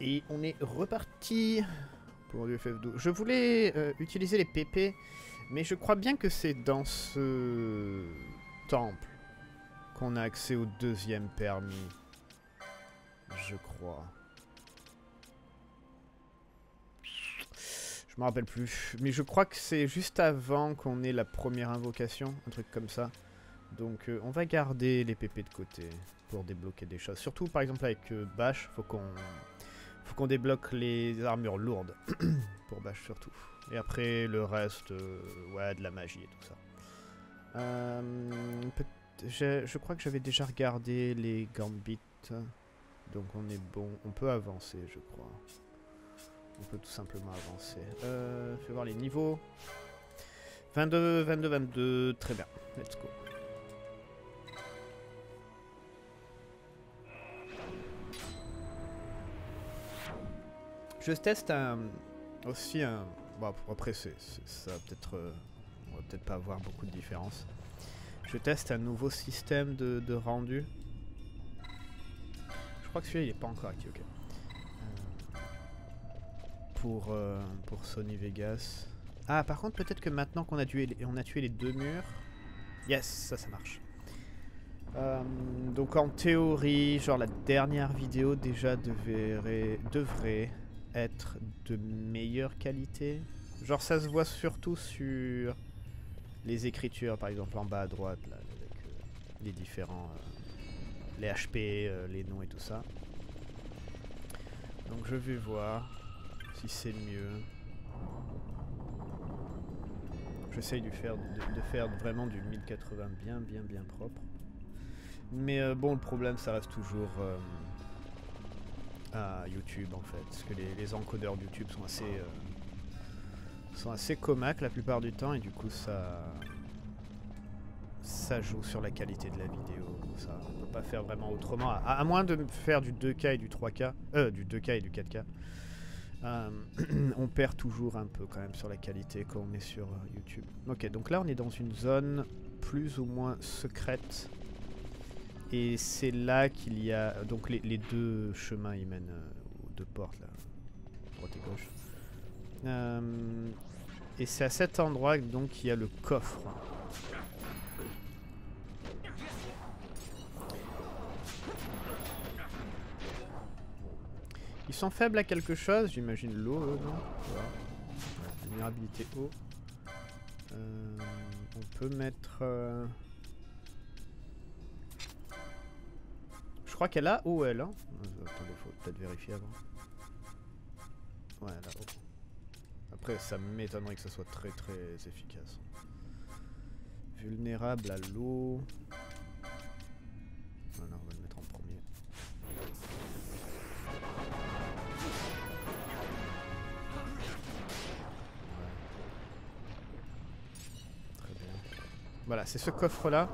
Et on est reparti pour du FF12. Je voulais utiliser les PP, mais je crois bien que c'est dans ce temple qu'on a accès au deuxième permis. Je crois. Je me rappelle plus. Mais je crois que c'est juste avant qu'on ait la première invocation, un truc comme ça. Donc on va garder les PP de côté pour débloquer des choses. Surtout par exemple avec Bash, faut qu'on débloque les armures lourdes. Pour Bash surtout. Et après le reste, ouais, de la magie et tout ça. Je crois que j'avais déjà regardé les gambits. Donc on est bon. On peut avancer, je crois. On peut tout simplement avancer. Fais voir les niveaux. 22, 22, 22. Très bien. Let's go. Je teste aussi un... Bon, après, ça va peut-être... on va peut-être pas avoir beaucoup de différence. Je teste un nouveau système de rendu. Je crois que celui-là, il est pas encore actif, ok. Pour Sony Vegas. Ah, par contre, peut-être que maintenant qu'on a tué les deux murs... Yes, ça marche. Donc en théorie, genre la dernière vidéo déjà devrait être de meilleure qualité. Genre ça se voit surtout sur les écritures, par exemple en bas à droite, là, avec les différents... les HP, les noms et tout ça. Donc je vais voir si c'est mieux. J'essaye de faire vraiment du 1080 bien propre. Mais bon, le problème, ça reste toujours à YouTube, en fait. Parce que les encodeurs de YouTube sont assez comaques la plupart du temps. Et du coup, ça joue sur la qualité de la vidéo. Ça, on peut pas faire vraiment autrement. À moins de faire du 2K et du 3K. Du 2K et du 4K. On perd toujours un peu quand même sur la qualité quand on est sur YouTube. Ok, donc là on est dans une zone plus ou moins secrète. Et c'est là qu'il y a... Donc les deux chemins ils mènent aux deux portes là. Droite et gauche. Et c'est à cet endroit donc qu'il y a le coffre. Ils sont faibles à quelque chose, j'imagine l'eau, non? Voilà. Vulnérabilité eau. On peut mettre... Je crois qu'elle a eau, elle. Hein, attendez, faut peut-être vérifier avant. Ouais, elle a eau. Après, ça m'étonnerait que ça soit très efficace. Vulnérable à l'eau. Voilà, on va le mettre en premier. Voilà, c'est ce coffre-là.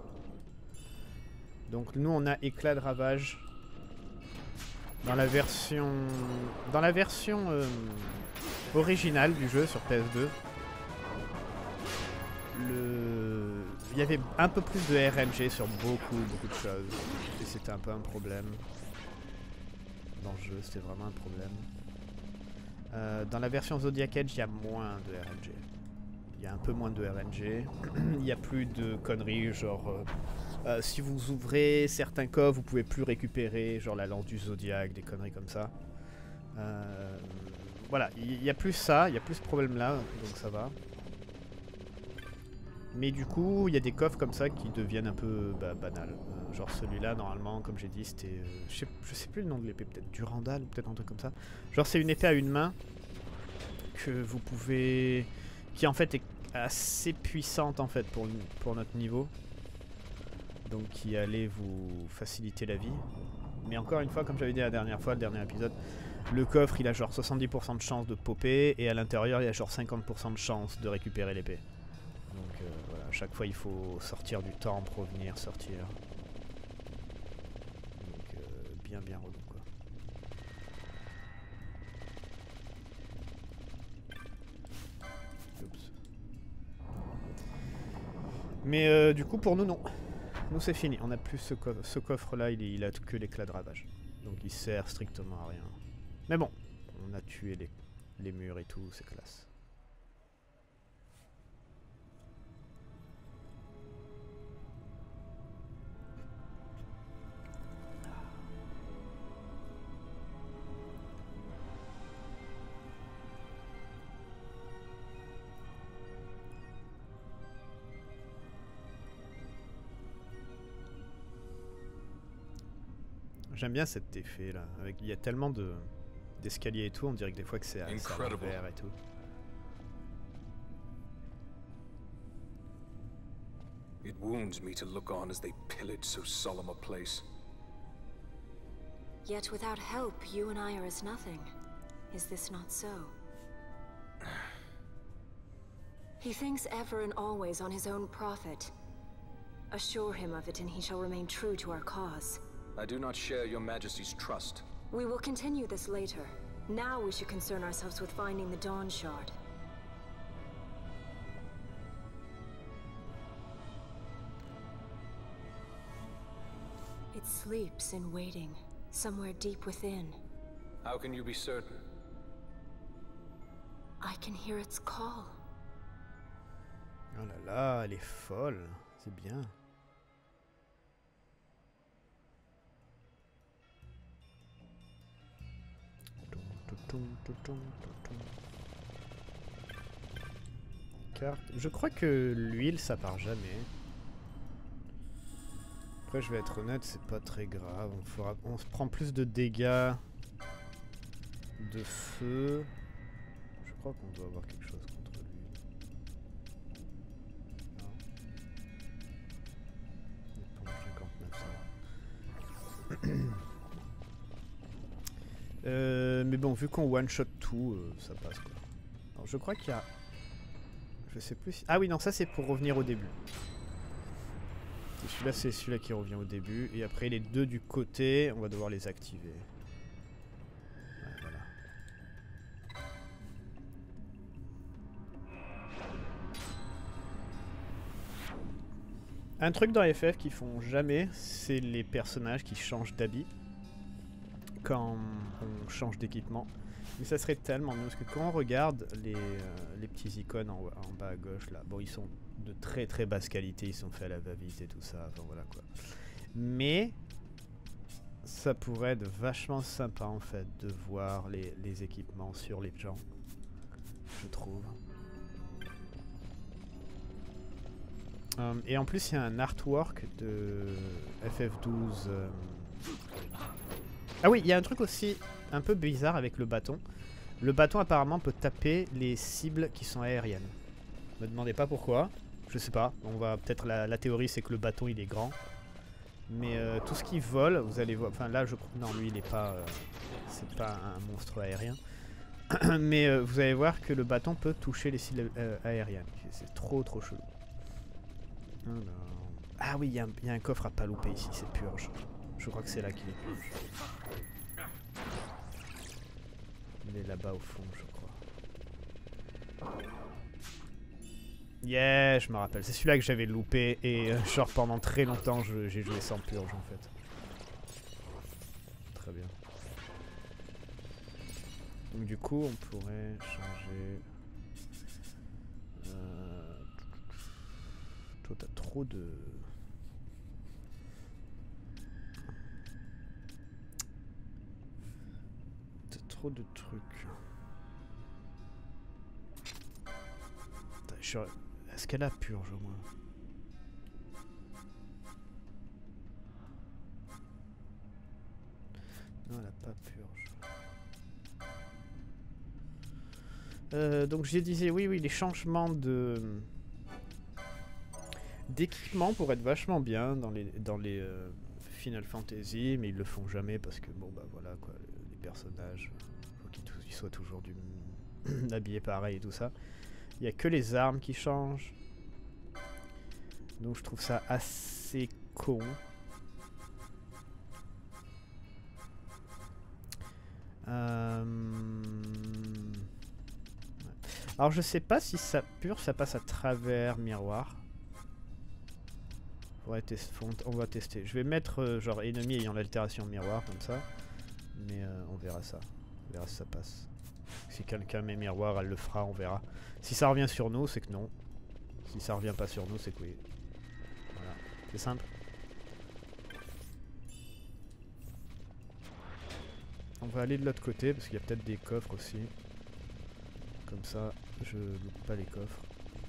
Donc nous, on a éclat de ravage. Dans la version originale du jeu sur PS2. Il y avait un peu plus de RNG sur beaucoup de choses. Et c'était un peu un problème. Dans le jeu, c'était vraiment un problème. Dans la version Zodiac Age, il y a moins de RNG. Il y a un peu moins de RNG. Il n'y a plus de conneries, genre... si vous ouvrez certains coffres, vous pouvez plus récupérer, genre la lance du Zodiac, des conneries comme ça. Voilà, il y a plus ça, il y a plus ce problème-là, donc ça va. Mais du coup, il y a des coffres comme ça qui deviennent un peu banals. Genre celui-là, normalement, comme j'ai dit, c'était... je sais plus le nom de l'épée, peut-être Durandal, peut-être un truc comme ça. Genre c'est une épée à une main que vous pouvez... qui en fait est assez puissante en fait pour notre niveau. Donc qui allait vous faciliter la vie. Mais encore une fois, comme j'avais dit la dernière fois, le dernier épisode, le coffre il a genre 70% de chance de popper et à l'intérieur il y a genre 50% de chance de récupérer l'épée. Donc voilà, à chaque fois il faut sortir du temple, revenir, sortir. Donc bien relou quoi. Oups. Mais du coup pour nous non. Nous c'est fini, on n'a plus ce coffre là, il a que l'éclat de ravage. Donc il sert strictement à rien. Mais bon, on a tué les murs et tout, c'est classe. J'aime bien cet effet là, il y a tellement d'escaliers et tout, on dirait que des fois que c'est à l'envers et tout. It wounds me to look on as they pillage so solemn a place. Yet without help, you and I are as nothing. Is this not so? He thinks ever and always on his own profit. Assure him of it and he shall remain true to our cause. I do not share your Majesty's trust. We will continue this later. Now we should concern ourselves with finding the Dawn Shard. It sleeps in waiting, somewhere deep within. How can you be certain? I can hear its call. Oh là là, elle est folle, c'est bien. Carte. Je crois que l'huile ça part jamais. Après je vais être honnête, c'est pas très grave. On se prend plus de dégâts de feu. Je crois qu'on doit avoir quelque chose contre lui. Non. Éponge 59 ça. Mais bon, vu qu'on one-shot tout, ça passe quoi. Alors, je crois qu'il y a... Je sais plus si... Ah oui, non, ça c'est pour revenir au début. Celui-là, c'est celui-là qui revient au début. Et après, les deux du côté, on va devoir les activer. Ouais, voilà. Un truc dans FF qu'ils font jamais, c'est les personnages qui changent d'habit quand on change d'équipement. Mais ça serait tellement mieux parce que quand on regarde les petits icônes en bas à gauche là, bon ils sont de très très basse qualité, ils sont faits à la va-vite et tout ça, enfin voilà quoi. Mais ça pourrait être vachement sympa en fait de voir les équipements sur les gens, je trouve. Et en plus il y a un artwork de FF12. Ah oui, il y a un truc aussi un peu bizarre avec le bâton. Le bâton apparemment peut taper les cibles qui sont aériennes. Me demandez pas pourquoi, je sais pas. On va peut-être la théorie c'est que le bâton il est grand. Mais tout ce qui vole, vous allez voir. Enfin là je crois. Non lui il est pas. C'est pas un monstre aérien. Mais vous allez voir que le bâton peut toucher les cibles aériennes. C'est trop chelou. Alors... Ah oui, il y a un coffre à pas louper ici, c'est purge. Je crois que c'est là qu'il est. Il est là-bas au fond, je crois. Yeah, je me rappelle. C'est celui-là que j'avais loupé et genre pendant très longtemps j'ai joué sans purge en fait. Très bien. Donc du coup on pourrait changer... Toi t'as trop de... Trop de trucs. Est-ce qu'elle a purge au moins? Non, elle a pas purge. Donc je disais oui, les changements d'équipement pourraient être vachement bien dans les Final Fantasy, mais ils le font jamais parce que bon bah voilà quoi, les personnages, faut qu'ils soient toujours habillés pareil et tout ça. Il n'y a que les armes qui changent. Donc je trouve ça assez con. Alors je sais pas si ça purge, ça passe à travers miroir. On va tester. Je vais mettre genre ennemi ayant l'altération miroir comme ça. Mais on verra ça. On verra si ça passe. Si quelqu'un met miroir, elle le fera, on verra. Si ça revient sur nous, c'est que non. Si ça revient pas sur nous, c'est que oui. Voilà, c'est simple. On va aller de l'autre côté parce qu'il y a peut-être des coffres aussi. Comme ça, je loupe pas les coffres.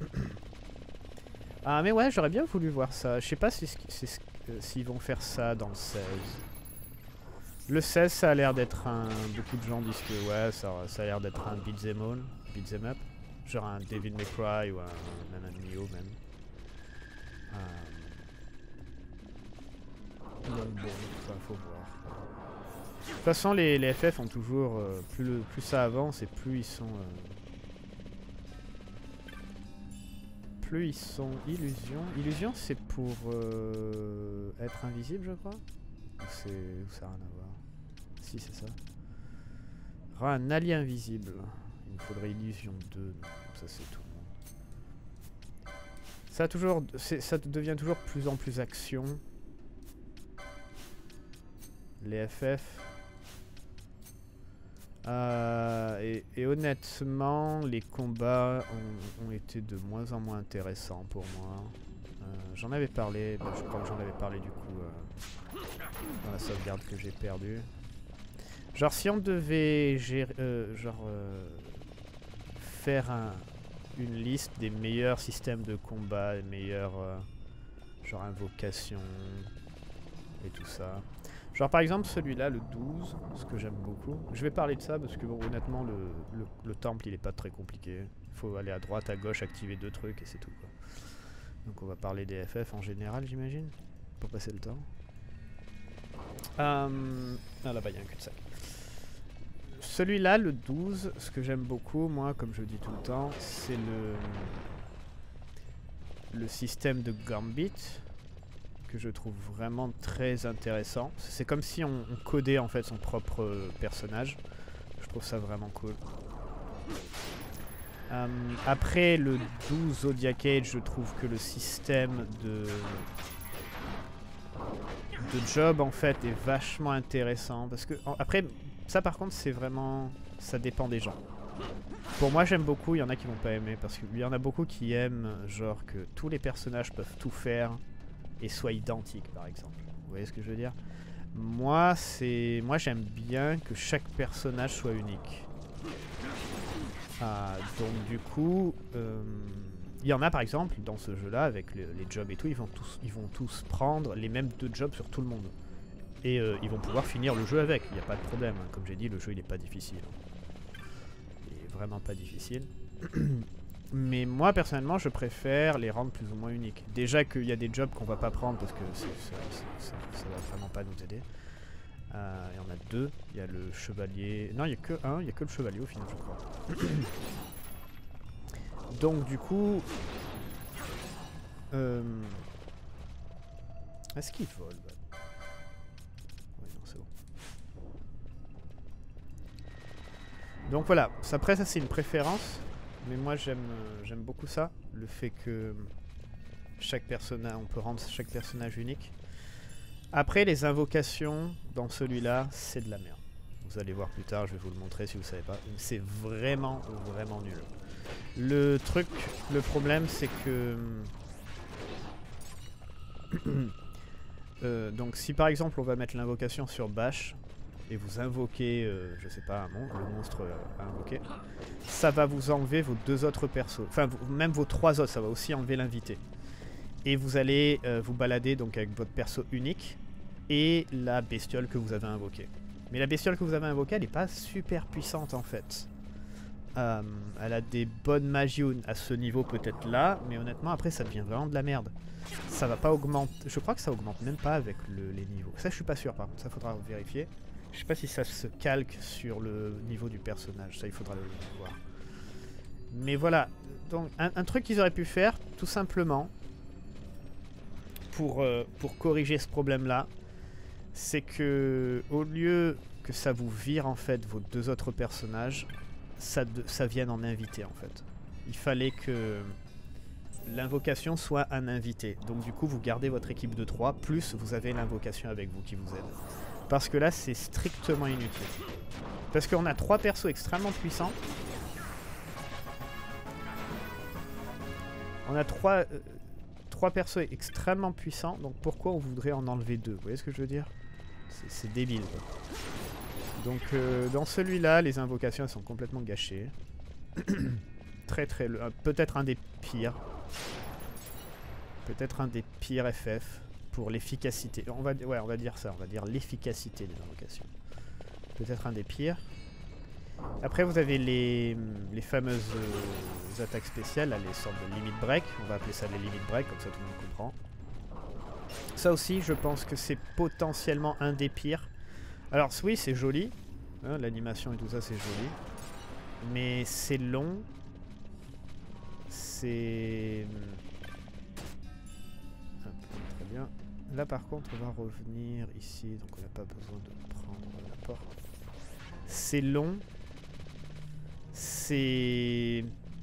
Ah mais ouais, j'aurais bien voulu voir ça. Je sais pas si s'ils vont faire ça dans le 16. Le 16, ça a l'air d'être un... Beaucoup de gens disent que ouais, ça a l'air d'être un beat'em all, beat'em up. Genre un Devil May Cry ou un Nioh même. Donc bon, ça faut voir. De toute façon, les FF ont toujours... plus ça avance et plus ils sont... plus ils sont illusions. Illusion, c'est pour être invisible, je crois. Ou ça n'a rien à voir. Si, c'est ça. Un allié invisible. Il me faudrait illusion 2. Ça, c'est tout. Ça devient toujours plus en plus action. Les FF. Et honnêtement, les combats ont été de moins en moins intéressants pour moi. J'en avais parlé, je crois que j'en avais parlé du coup dans la sauvegarde que j'ai perdue. Genre si on devait faire une liste des meilleurs systèmes de combat, les meilleurs genre invocations et tout ça. Genre par exemple celui-là, le 12, ce que j'aime beaucoup. Je vais parler de ça parce que bon, honnêtement le temple il est pas très compliqué. Il faut aller à droite, à gauche, activer 2 trucs et c'est tout quoi. Donc on va parler des FF en général j'imagine, pour passer le temps. Ah là-bas il y a un cul-de-sac. Celui-là, le 12, ce que j'aime beaucoup, moi, comme je dis tout le temps, c'est le système de Gambit, que je trouve vraiment très intéressant. C'est comme si on codait en fait son propre personnage. Je trouve ça vraiment cool. Après le 12 Zodiac Age, je trouve que le système de job en fait est vachement intéressant. Parce que après, ça par contre c'est vraiment... ça dépend des gens. Pour moi j'aime beaucoup, il y en a qui vont pas aimer. Parce qu'il y en a beaucoup qui aiment genre que tous les personnages peuvent tout faire et soient identiques par exemple. Vous voyez ce que je veux dire? Moi j'aime bien que chaque personnage soit unique. Donc du coup, il y en a par exemple dans ce jeu là avec les jobs et tout, ils vont tous prendre les mêmes 2 jobs sur tout le monde. Et ils vont pouvoir finir le jeu avec, il n'y a pas de problème. Comme j'ai dit, le jeu il est pas difficile. Il est vraiment pas difficile. Mais moi personnellement je préfère les rendre plus ou moins uniques. Déjà qu'il y a des jobs qu'on va pas prendre parce que ça va vraiment pas nous aider. Il y en a 2, il y a le chevalier... Non, il n'y a que un, il n'y a que le chevalier au final je crois. Donc du coup... Est-ce qu'il vole? Oui, non, c'est bon. Donc voilà, après ça c'est une préférence. Mais moi j'aime beaucoup ça. Le fait que chaque personnage, on peut rendre chaque personnage unique. Après les invocations dans celui-là, c'est de la merde. Vous allez voir plus tard, je vais vous le montrer si vous savez pas. C'est vraiment, vraiment nul. Le problème c'est que... donc si par exemple on va mettre l'invocation sur Bash, et vous invoquez, je sais pas, le monstre à invoquer, ça va vous enlever vos 2 autres persos. Enfin, même vos 3 autres, ça va aussi enlever l'invité. Et vous allez vous balader donc avec votre perso unique et la bestiole que vous avez invoquée. Mais la bestiole que vous avez invoquée, elle n'est pas super puissante en fait. Elle a des bonnes magies à ce niveau peut-être là, mais honnêtement après ça devient vraiment de la merde. Ça va pas augmenter, je crois que ça augmente même pas avec les niveaux. Ça je suis pas sûr par contre, ça faudra vérifier. Je sais pas si ça se calque sur le niveau du personnage, ça il faudra le voir. Mais voilà, donc un truc qu'ils auraient pu faire, tout simplement, pour corriger ce problème-là, c'est que au lieu que ça vous vire en fait vos 2 autres personnages, ça vienne en invité en fait. Il fallait que l'invocation soit un invité. Donc du coup vous gardez votre équipe de 3, plus vous avez l'invocation avec vous qui vous aide. Parce que là c'est strictement inutile. Parce qu'on a 3 persos extrêmement puissants. On a 3 persos extrêmement puissants, donc pourquoi on voudrait en enlever 2? Vous voyez ce que je veux dire? C'est débile, quoi. Donc dans celui-là, les invocations elles sont complètement gâchées. Peut-être un des pires. Peut-être un des pires FF pour l'efficacité. On va dire ça, on va dire l'efficacité des invocations. Peut-être un des pires. Après vous avez les fameuses attaques spéciales, là, les sortes de limit break. On va appeler ça les limit break, comme ça tout le monde comprend. Ça aussi, je pense que c'est potentiellement un des pires. Alors oui, c'est joli. Hein, l'animation et tout ça, c'est joli. Mais c'est long. C'est... Très bien. Là par contre, on va revenir ici. Donc on n'a pas besoin de prendre la porte. C'est long. C'est...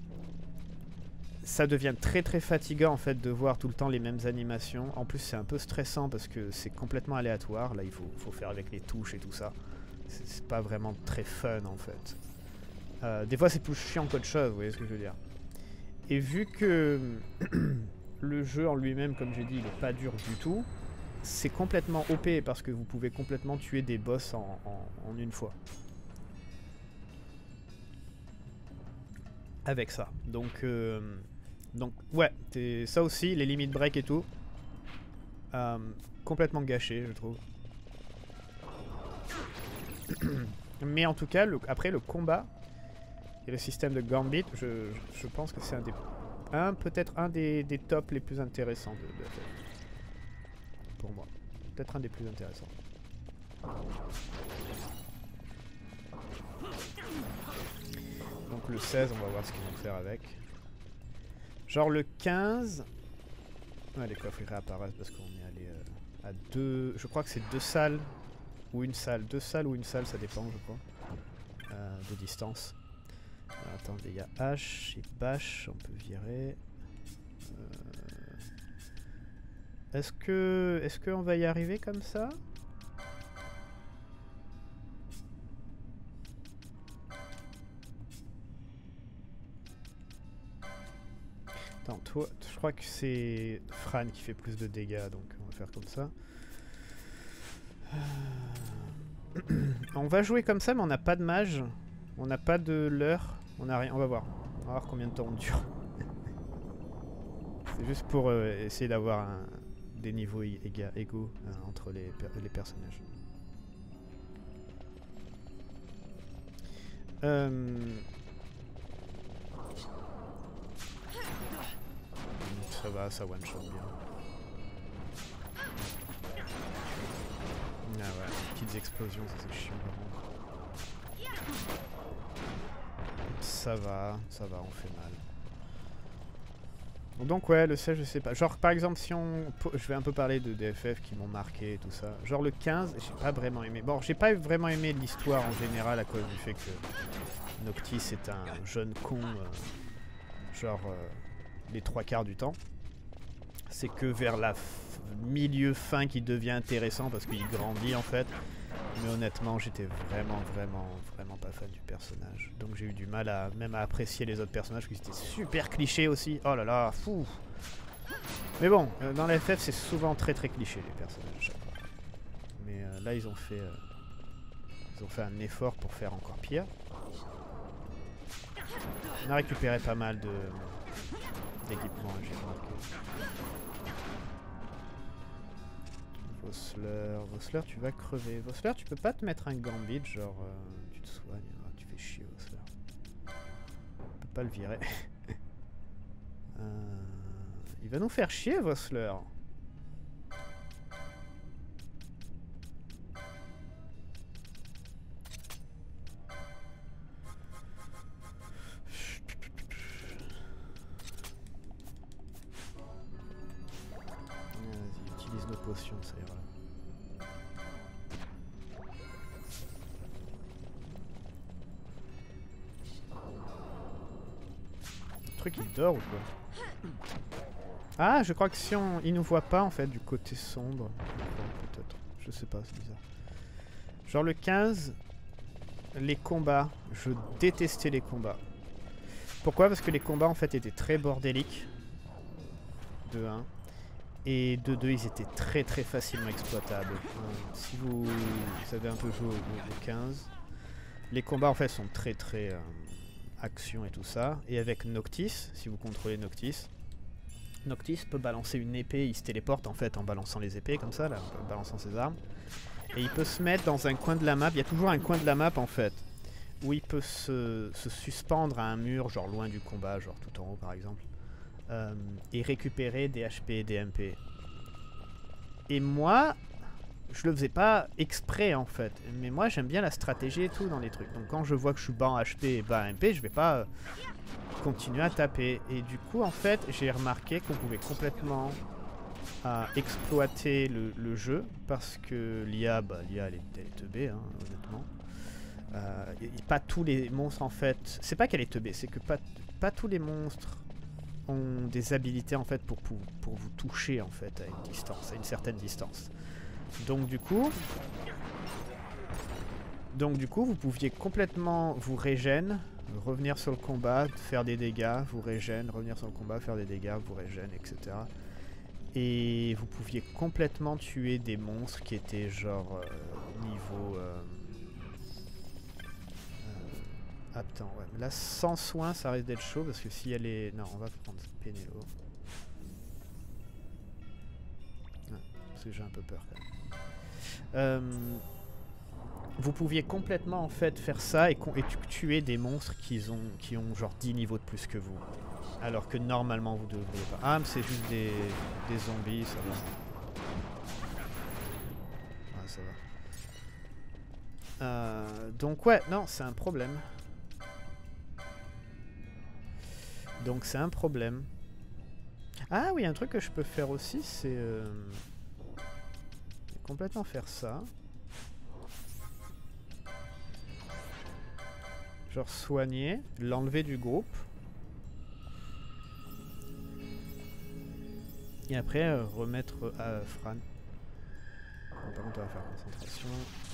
Ça devient très très fatigant en fait de voir tout le temps les mêmes animations. En plus c'est un peu stressant parce que c'est complètement aléatoire. Là il faut faire avec les touches et tout ça. C'est pas vraiment très fun en fait. Des fois c'est plus chiant qu'autre chose, vous voyez ce que je veux dire. Et vu que le jeu en lui-même, comme j'ai dit, il est pas dur du tout, c'est complètement OP parce que vous pouvez complètement tuer des boss en une fois. Avec ça. Donc ouais, ça aussi, les limit break et tout. Complètement gâché, je trouve. Mais en tout cas, après le combat et le système de Gambit, je pense que c'est peut-être un des tops les plus intéressants de FF. Pour moi. Peut-être un des plus intéressants. Donc le 16, on va voir ce qu'ils vont faire avec. Genre le 15... Ouais, les coffres ils réapparaissent parce qu'on est allé à 2... Je crois que c'est 2 salles ou une salle. 2 salles ou une salle, ça dépend je crois. De distance. Alors, attendez, il y a H et Bash, on peut virer. Est-ce qu'on va y arriver comme ça? Attends, toi, je crois que c'est Fran qui fait plus de dégâts, donc on va faire comme ça. On va jouer comme ça, mais on n'a pas de mage. On n'a pas de leurre. On n'a rien. On va voir. On va voir combien de temps on dure. C'est juste pour essayer d'avoir des niveaux égaux entre les personnages. Ça va, ça one shot bien. Ah ouais, petites explosions, ça c'est chiant vraiment. Ça va, on fait mal. Donc ouais, le 16, je sais pas. Genre par exemple, si on... Je vais un peu parler de DFF qui m'ont marqué et tout ça. Genre le 15, j'ai pas vraiment aimé. Bon, j'ai pas vraiment aimé l'histoire en général à cause du fait que Noctis est un jeune con, genre les 3/4 du temps. C'est que vers la milieu fin qui devient intéressant parce qu'il grandit en fait. Mais honnêtement, j'étais vraiment pas fan du personnage. Donc j'ai eu du mal à même à apprécier les autres personnages qui étaient super clichés aussi. Oh là là, fou. Mais bon, dans la FF, c'est souvent très cliché les personnages. Mais là, ils ont fait un effort pour faire encore pire. On a récupéré pas mal d'équipements, j'ai remarqué. Vossler, tu vas crever. Vossler, tu peux pas te mettre un gambit, genre tu te soignes. Oh, tu fais chier, Vossler. On peut pas le virer. Il va nous faire chier, Vossler. Vas-y, utilise nos potions, ça ira. Le truc il dort ou quoi? Ah, je crois que si il nous voit pas en fait du côté sombre. Peut-être. Je sais pas, c'est bizarre. Genre le 15, les combats, je détestais les combats. Pourquoi? Parce que les combats en fait étaient très bordéliques. De 1. Et de 2, ils étaient très très facilement exploitables. Si vous avez un peu joué au 15, les combats en fait sont très très action et tout ça. Et avec Noctis, si vous contrôlez Noctis, Noctis peut balancer une épée, il se téléporte en fait en balançant les épées comme ça, là, en balançant ses armes. Et il peut se mettre dans un coin de la map, il y a toujours un coin de la map en fait, où il peut se suspendre à un mur, genre loin du combat, genre tout en haut par exemple. Et récupérer des HP et des MP. Et moi, je le faisais pas exprès en fait. Mais moi j'aime bien la stratégie et tout dans les trucs. Donc quand je vois que je suis bas en HP et bas en MP, je vais pas continuer à taper. Et du coup en fait j'ai remarqué qu'on pouvait complètement exploiter le jeu. Parce que l'IA, elle est teubée hein, honnêtement. Pas tous les monstres en fait. C'est pas qu'elle est teubée, c'est que pas tous les monstres ont des habilités en fait pour vous toucher en fait à une distance, à une certaine distance. Donc du coup vous pouviez complètement vous régène, revenir sur le combat, faire des dégâts, vous régène, revenir sur le combat, faire des dégâts, vous régène, etc. Et vous pouviez complètement tuer des monstres qui étaient genre niveau attends, ouais. Là, sans soin, ça risque d'être chaud parce que si elle est... Non, on va prendre Pénélo. Ouais, parce que j'ai un peu peur quand même. Vous pouviez complètement en fait faire ça et tuer des monstres qui ont genre 10 niveaux de plus que vous. Alors que normalement vous devriez pas. Ah, mais c'est juste des zombies, ça va. Ah, ça va. Donc ouais, non, c'est un problème. Donc c'est un problème. Ah oui, un truc que je peux faire aussi, c'est complètement faire ça. Genre soigner, l'enlever du groupe. Et après remettre à Fran. Bon, par contre on va faire concentration.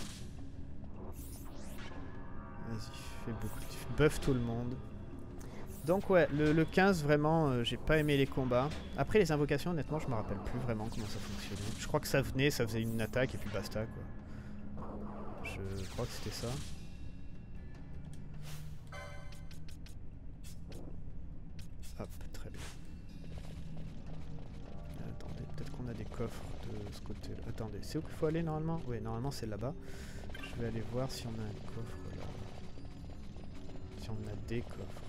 Vas-y, fais beaucoup. Buff tout le monde. Donc ouais, le 15 vraiment, j'ai pas aimé les combats. Après les invocations, honnêtement, je me rappelle plus vraiment comment ça fonctionnait. Je crois que ça venait, ça faisait une attaque et puis basta quoi. Je crois que c'était ça. Hop, très bien. Attendez, peut-être qu'on a des coffres de ce côté-là. Attendez, c'est où qu'il faut aller normalement? Oui, normalement c'est là-bas. Je vais aller voir si on a un coffre là. Si on a des coffres.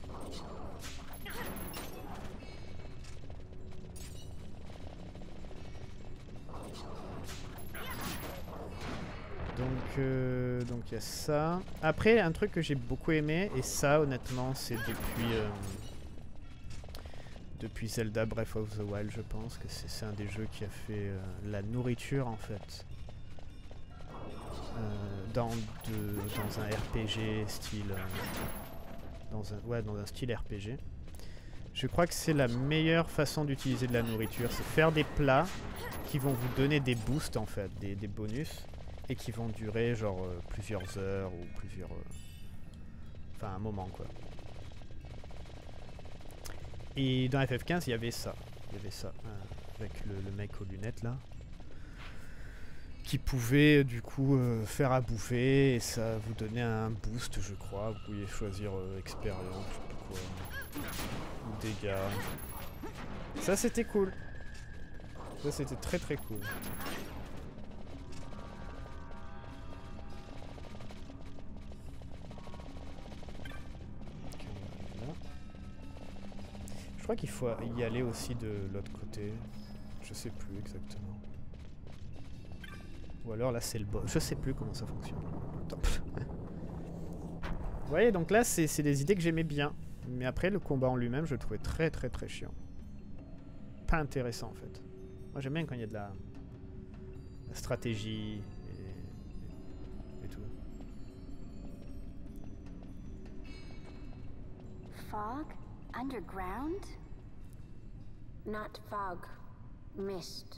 Donc il y a ça. Après, un truc que j'ai beaucoup aimé, et ça honnêtement c'est depuis Zelda Breath of the Wild, je pense que c'est un des jeux qui a fait la nourriture en fait. Dans un RPG style... dans un style RPG. Je crois que c'est la meilleure façon d'utiliser de la nourriture, c'est faire des plats qui vont vous donner des boosts en fait, des bonus, et qui vont durer genre plusieurs heures ou plusieurs... enfin un moment quoi. Et dans FF15 il y avait ça, avec le mec aux lunettes là, qui pouvait du coup faire à bouffer et ça vous donnait un boost je crois, vous pouviez choisir expérience, je sais plus quoi. Ou dégâts. Ça c'était cool. Ça c'était très très cool. Okay, voilà. Je crois qu'il faut y aller aussi de l'autre côté. Je sais plus exactement. Ou alors là c'est le boss. Je sais plus comment ça fonctionne. Vous voyez, donc là c'est des idées que j'aimais bien. Mais après le combat en lui-même je le trouvais très très très chiant. Pas intéressant en fait. Moi j'aime bien quand il y a de la stratégie et tout. Fog? Underground? Not fog. Mist.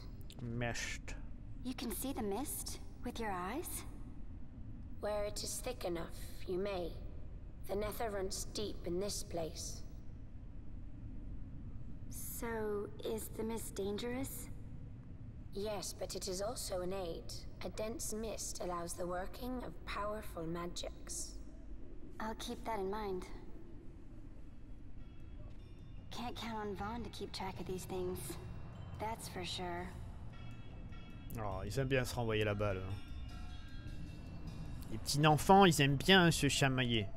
Mist. You can see the mist with your eyes? Where it is thick enough, You may. The Nether runs deep in this place. So, is the mist dangerous? Yes, but it is also an aid. A dense mist allows the working of powerful magics. I'll keep that in mind. Can't count on Vaughn to keep track of these things. That's for sure. Oh, ils aiment bien se renvoyer la balle. Hein. Les petits enfants, ils aiment bien se chamailler.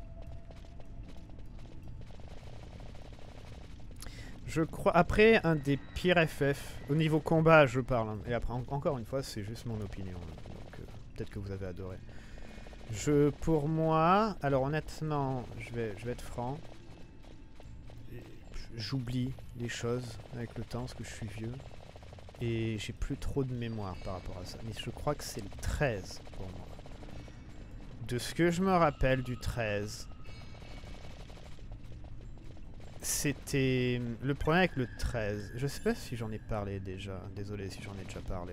Je crois... Après, un des pires FF, au niveau combat, je parle. Hein. Et après, encore une fois, c'est juste mon opinion. Hein. Donc, peut-être que vous avez adoré. Pour moi... Alors, honnêtement, je vais être franc. J'oublie les choses avec le temps, parce que je suis vieux. Et j'ai plus trop de mémoire par rapport à ça. Mais je crois que c'est le 13 pour moi. De ce que je me rappelle du 13... C'était... Le problème avec le 13... Je sais pas si j'en ai parlé déjà. Désolé si j'en ai déjà parlé.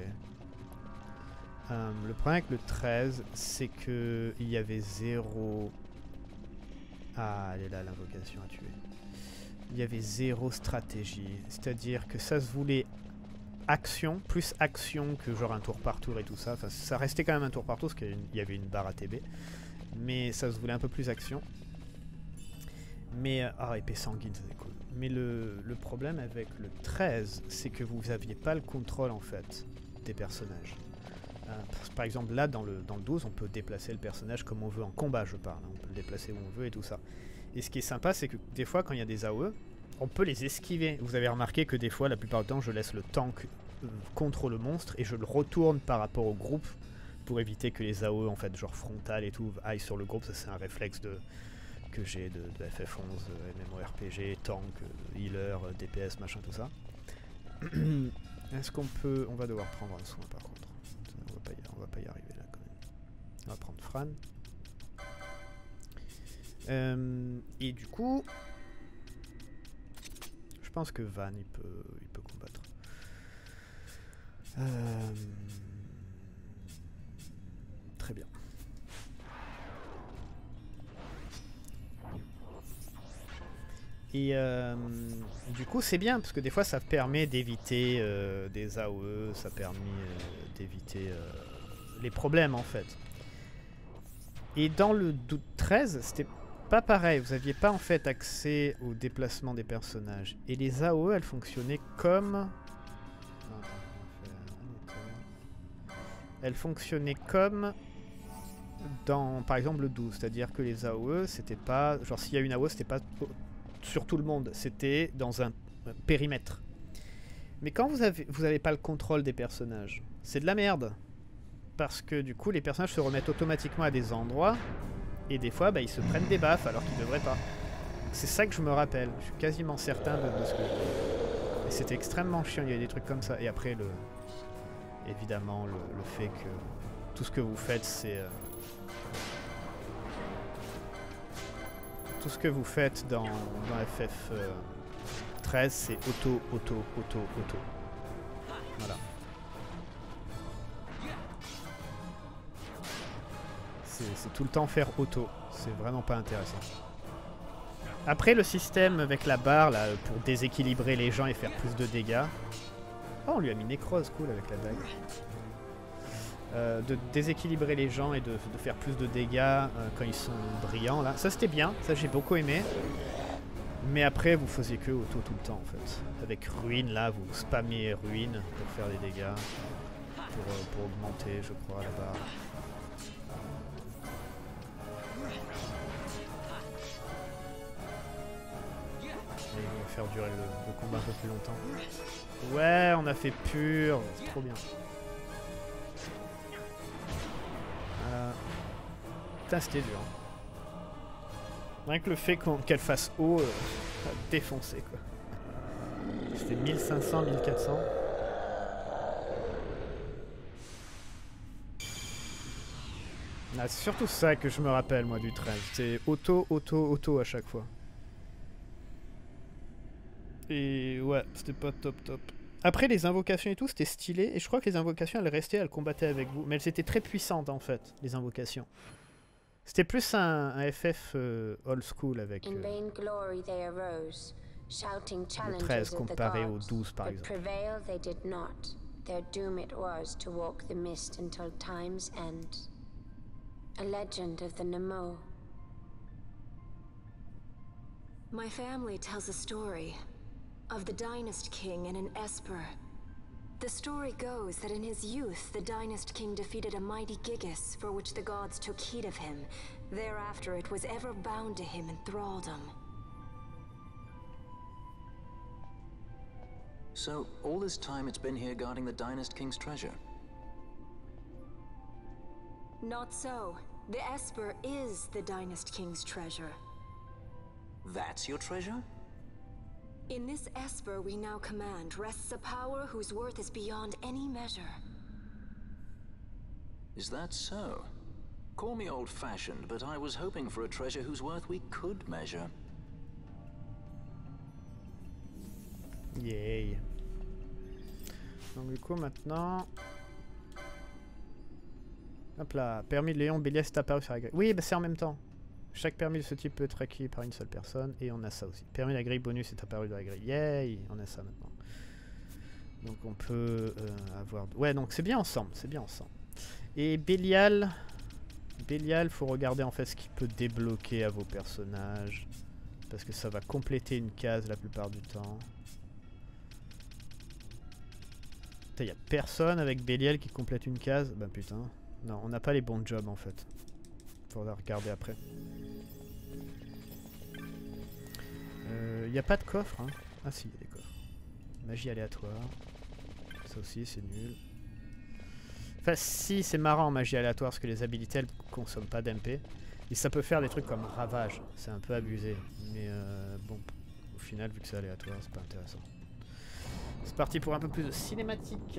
Le problème avec le 13, c'est que il y avait zéro... Ah, elle est là, l'invocation à tuer. Il y avait zéro stratégie. C'est-à-dire que ça se voulait action, plus action que genre un tour par tour et tout ça. Enfin, ça restait quand même un tour par tour, parce qu'il y avait une barre ATB. Mais ça se voulait un peu plus action. Mais... Ah, épée sanguine, c'est cool. Mais le problème avec le 13, c'est que vous n'aviez pas le contrôle, en fait, des personnages. Par exemple, là, dans le 12, on peut déplacer le personnage comme on veut, en combat, je parle. Hein. On peut le déplacer où on veut et tout ça. Et ce qui est sympa, c'est que des fois, quand il y a des AOE, on peut les esquiver. Vous avez remarqué que des fois, la plupart du temps, je laisse le tank contre le monstre et je le retourne par rapport au groupe pour éviter que les AOE, en fait, genre frontal et tout, aillent sur le groupe. Ça, c'est un réflexe que j'ai de FF11, MMORPG, tank, healer, DPS, machin, tout ça. Est-ce qu'on peut... On va devoir prendre un soin, par contre. On va pas y arriver, là, quand même. On va prendre Fran. Et du coup, je pense que Van il peut combattre. Très bien. Et du coup c'est bien parce que des fois ça permet d'éviter des AOE, ça permet d'éviter les problèmes en fait. Et dans le 13 c'était pas pareil, vous aviez pas en fait accès au déplacement des personnages. Et les AOE elles fonctionnaient comme... Elles fonctionnaient comme dans par exemple le 12, c'est-à-dire que les AOE c'était pas... Genre s'il y a une AOE c'était pas sur tout le monde, c'était dans un périmètre. Mais quand vous avez pas le contrôle des personnages, c'est de la merde. Parce que du coup les personnages se remettent automatiquement à des endroits et des fois bah, ils se prennent des baffes alors qu'ils devraient pas. C'est ça que je me rappelle, je suis quasiment certain de ce que... Et c'était extrêmement chiant, il y a des trucs comme ça. Et après évidemment le fait que tout ce que vous faites c'est... Tout ce que vous faites dans FF 13 c'est auto. Voilà. C'est tout le temps faire auto. C'est vraiment pas intéressant. Après le système avec la barre là pour déséquilibrer les gens et faire plus de dégâts. Oh on lui a mis nécrose, cool avec la dague. De déséquilibrer les gens et de faire plus de dégâts quand ils sont brillants là. Ça c'était bien, ça j'ai beaucoup aimé. Mais après vous faisiez que auto tout le temps en fait. Avec ruine là, vous spammez ruine pour faire des dégâts. Pour augmenter je crois la barre. Et on va faire durer le combat un peu plus longtemps. Ouais on a fait pur, c'est trop bien. Putain c'était dur. Rien que le fait qu'elle fasse haut, ça a défoncé quoi. C'était 1500, 1400. Ah, c'est surtout ça que je me rappelle moi du 13. C'est auto à chaque fois. Et ouais, c'était pas top. Après les invocations et tout, c'était stylé. Et je crois que les invocations, elles restaient, elles combattaient avec vous. Mais elles étaient très puissantes en fait, les invocations. C'était plus un FF old school avec In vain glory they arose, shouting le challenges 13 at the comparé au gods, 12 par but exemple. prevail they did not. Their doom it was to walk the mist until time's end. A legend of the Nemo. My family tells a story of the Dynast King and an Esper. The story goes that in his youth, the Dynast King defeated a mighty Gigas, for which the gods took heed of him. Thereafter, it was ever bound to him in thraldom. So, all this time it's been here guarding the Dynast King's treasure? Not so. The Esper is the Dynast King's treasure. That's your treasure? In this Esper we now command rests a power whose worth is beyond any measure. Is that so? Call me old-fashioned, but I was hoping for a treasure whose worth we could measure. Yay. Donc du coup maintenant... Hop là, permis de Léon Béliès est apparu sur la grille. Oui, bah c'est en même temps. Chaque permis de ce type peut être acquis par une seule personne, et on a ça aussi. Permis de la grille bonus est apparu dans la grille. Yay, on a ça maintenant. Donc on peut avoir... Ouais, donc c'est bien ensemble, c'est bien ensemble. Et Bélial... Bélial, faut regarder en fait ce qu'il peut débloquer à vos personnages. Parce que ça va compléter une case la plupart du temps. Il n'y a personne avec Bélial qui complète une case. Bah putain. Non, on n'a pas les bons jobs en fait. Faudra regarder après. Il n'y a pas de coffre, hein. Ah si, il y a des coffres. Magie aléatoire. Ça aussi, c'est nul. Enfin, si, c'est marrant, magie aléatoire, parce que les habilités, elles consomment pas d'MP. Et ça peut faire des trucs comme ravage. C'est un peu abusé. Mais bon, au final, vu que c'est aléatoire, c'est pas intéressant. C'est parti pour un peu plus de cinématique.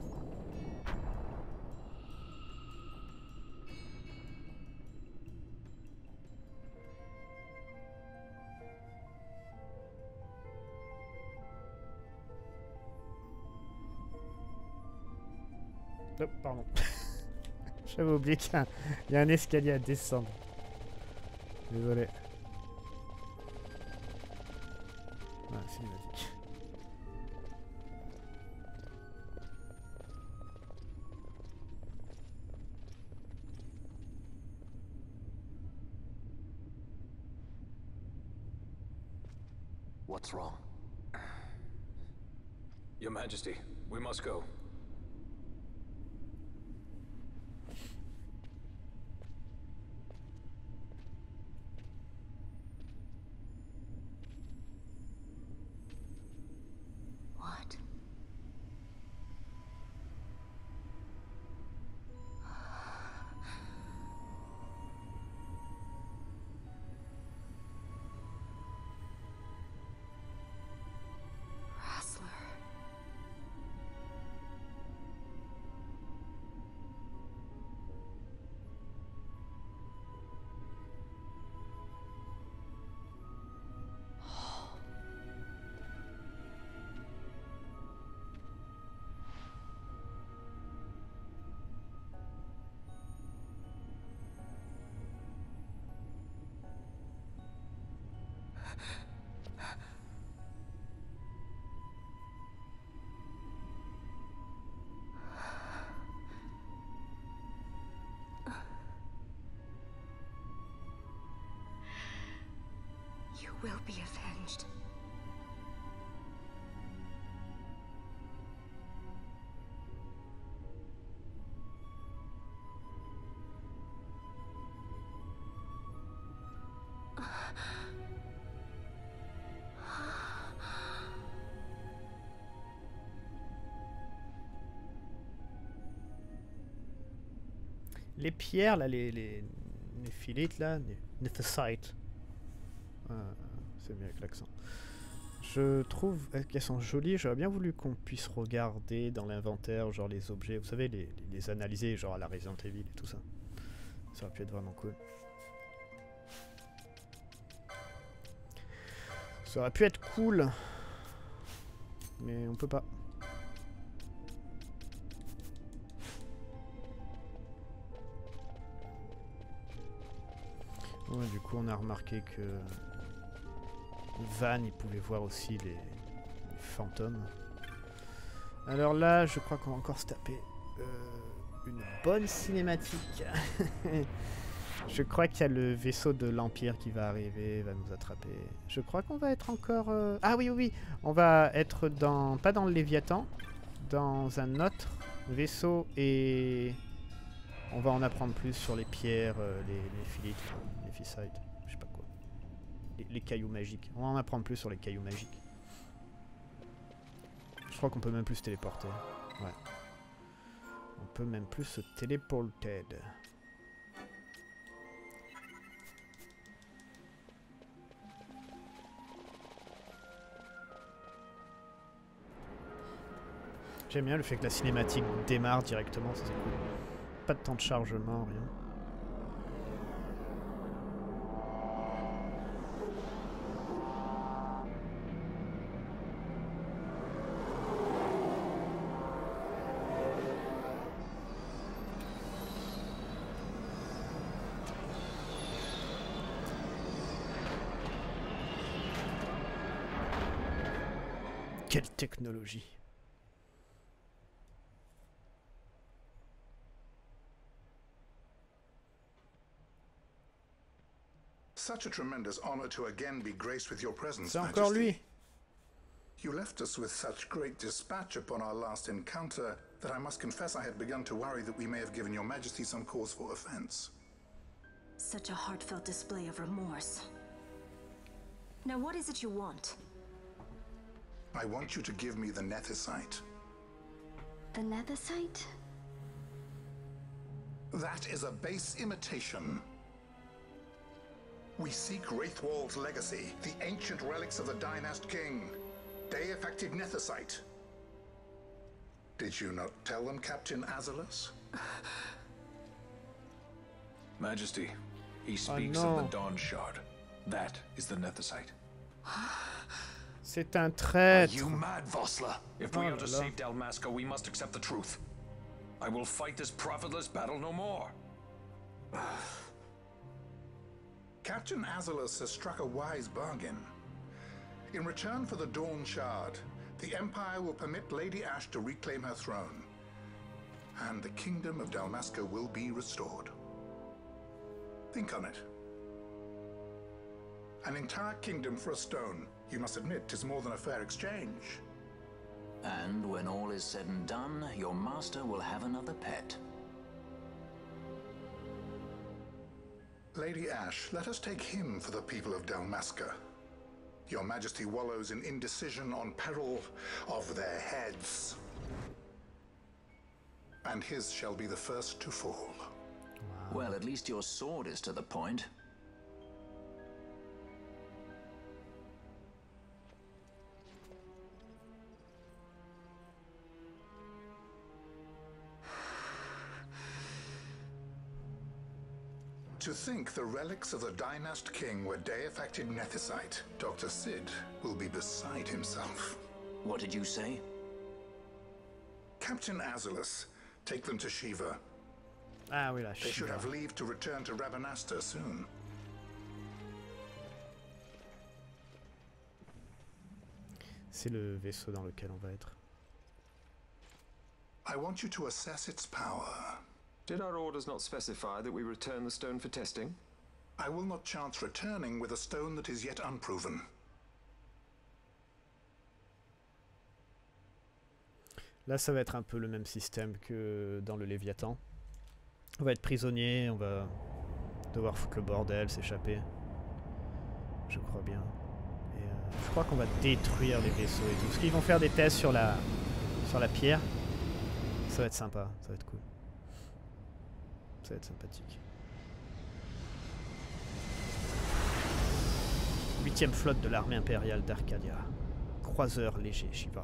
Oh, pardon. J'avais oublié qu'il y a un escalier à descendre. Désolé. Ah, cinématique. What's wrong? Your Majesty, we must go. What? Wrestler. You will be avenged. Les pierres, là, les philites, là, les nephrosites. C'est mieux avec l'accent. Je trouve qu'elles sont jolies. J'aurais bien voulu qu'on puisse regarder dans l'inventaire, genre les objets, vous savez, les analyser, genre à la Resident Evil et tout ça. Ça aurait pu être vraiment cool. Ça aurait pu être cool. Mais on peut pas. Ouais, du coup, on a remarqué que Van, il pouvait voir aussi les fantômes. Alors là, je crois qu'on va encore se taper une bonne cinématique. Je crois qu'il y a le vaisseau de l'Empire qui va arriver, va nous attraper. Je crois qu'on va être encore... Ah oui, oui, on va être dans... Pas dans le Léviathan, dans un autre vaisseau et... On va en apprendre plus sur les pierres, les philites, les physites, je sais pas quoi. Les cailloux magiques. On va en apprendre plus sur les cailloux magiques. Je crois qu'on peut même plus se téléporter. Ouais. On peut même plus se téléporter. J'aime bien le fait que la cinématique démarre directement, ça c'est cool. Pas de temps de chargement, rien. Quelle technologie! Such a tremendous honor to again be graced with your presence, C'est encore Majesty. lui! You left us with such great dispatch upon our last encounter that I must confess I had begun to worry that we may have given your Majesty some cause for offense. Such a heartfelt display of remorse. Now what is it you want? I want you to give me the Nethicite. The Nethicite? That is a base imitation. We seek Wraithwald's legacy, the ancient relics of the Dynast King. Day-affected Nethicite. Did you not tell them, Captain Azalus? Majesty, he speaks of the Dawn Shard. That is the Nethicite. C'est un Are traître! you mad, Vossler? If we Oh are to là là. save Dalmasca, we must accept the truth. I will fight this profitless battle no more. Captain Azalus has struck a wise bargain. In return for the Dawn Shard, the Empire will permit Lady Ash to reclaim her throne, and the Kingdom of Dalmasca will be restored. Think on it. An entire kingdom for a stone. You must admit, 'tis more than a fair exchange. And when all is said and done, your master will have another pet. Lady Ash, let us take him for the people of Dalmasca. Your Majesty wallows in indecision on peril of their heads. And his shall be the first to fall. Well, at least your sword is to the point. To think the relics of the Dynast King were day-affected Nethicite, Dr. Sid will be beside himself. What did you say? Captain Azalus, take them to Shiva. Ah oui, la They should Shiva. have leave to return to Rabanasta soon. C'est le vaisseau dans lequel on va être. I want you to assess its power. Did our orders not specify that we return the stone for testing? I will not chance returning with a stone that is yet unproven. Là, ça va être un peu le même système que dans le Léviathan. On va être prisonnier, on va devoir foutre le bordel, s'échapper. Je crois bien. Et je crois qu'on va détruire les vaisseaux et tout. Parce qu'ils vont faire des tests sur la pierre. Ça va être sympa, ça va être cool. Ça va être sympathique. 8e flotte de l'armée impériale d'Arcadia. Croiseur léger, Shiva.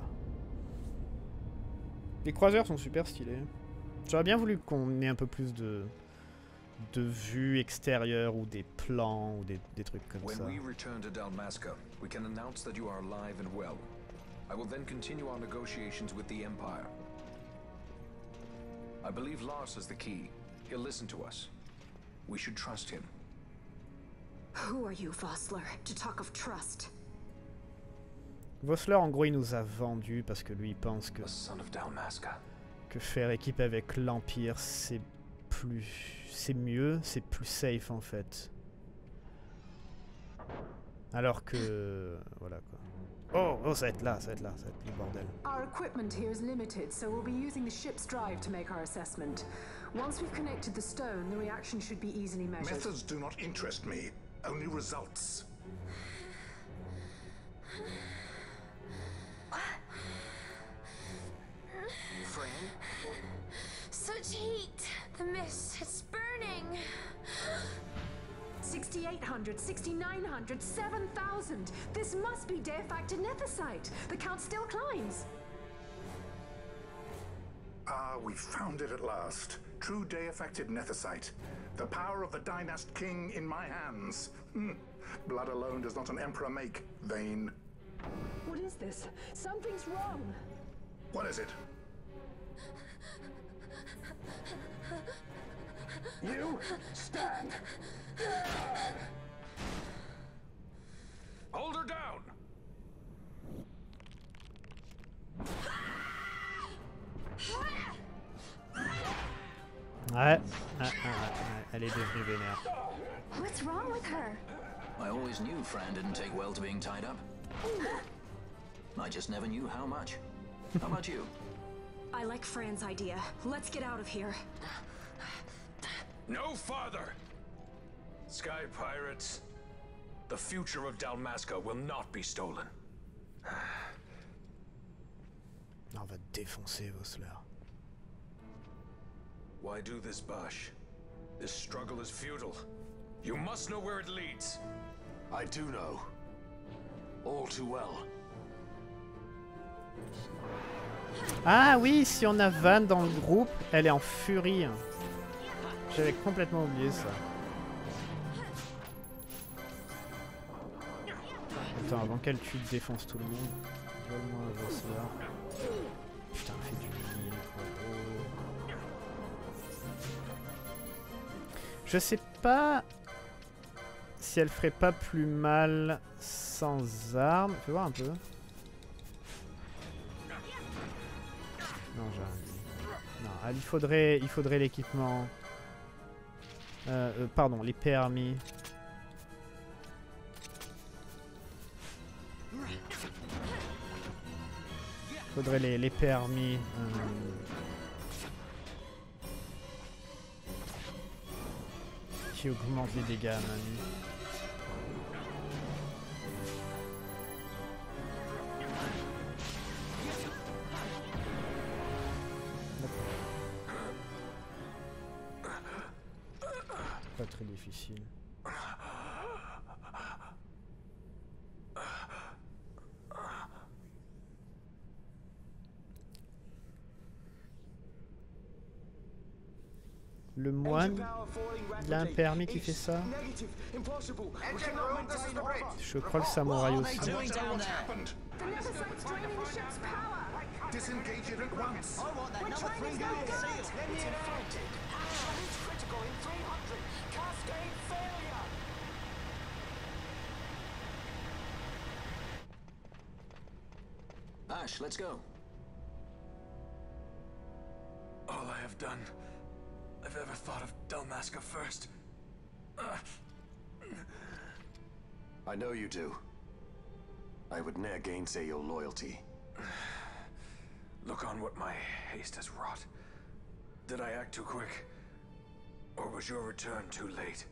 Les croiseurs sont super stylés. J'aurais bien voulu qu'on ait un peu plus de vues extérieures ou des plans ou des trucs comme When ça. we return to Dalmasca, we can announce that you are alive and well. I will then continue our negotiations with the Empire. I believe Lars has the key. He'll listen to us. We should trust him. Who are you, Vossler, to talk of trust? Vossler, en gros, il nous a vendu parce que lui, il pense que, A son of Dalmasca. que faire équipe avec l'Empire, c'est mieux, c'est plus safe en fait. Alors que... voilà quoi. Oh, ça va être là, ça va être le bordel. Our equipment here is limited, so we'll be using the ship's drive to make our assessment. Once we've connected the stone, the reaction should be easily measured. Methods do not interest me, only results. Fran? Such heat! The mist, it's burning! 6,800, 6,900, 7,000! This must be Deifacted Nethicite! The count still climbs! Ah, we found it at last. True Deifacted Nethicite. The power of the Dynast King in my hands. Blood alone does not an emperor make, Vayne. What is this? Something's wrong! What is it? You stand! Hold her down! Ouais, elle est devenue vénère. What's wrong with her? I always knew Fran didn't take well to being tied up. I just never knew how much. How about you? I like Fran's idea. Let's get out of here. No farther! Sky Pirates, the future of Dalmasca will not be stolen. On va défoncer Vossler. Why do this, Bash? This struggle is futile. You must know where it leads. I do know. All too well. Ah oui, si on a Van dans le groupe, elle est en furie. J'avais complètement oublié ça. Attends, avant qu'elle tue, défonce tout le monde. Vole-moi un Vossler. Putain, elle fait du heal. Oh. Je sais pas si elle ferait pas plus mal sans armes. Fais voir un peu. Non, non, il faudrait l'équipement. Pardon, les permis. Faudrait les permis. Qui augmentent les dégâts, Manu. Pas très difficile. Le moine, il a un permis qui fait ça. Je crois le samouraï aussi. Disengage it at once. Ash, let's go. All I have done, I've ever thought of Dalmasca first. I know you do. I would ne'er gainsay your loyalty. Look on what my haste has wrought. Did I act too quick? Or was your return too late?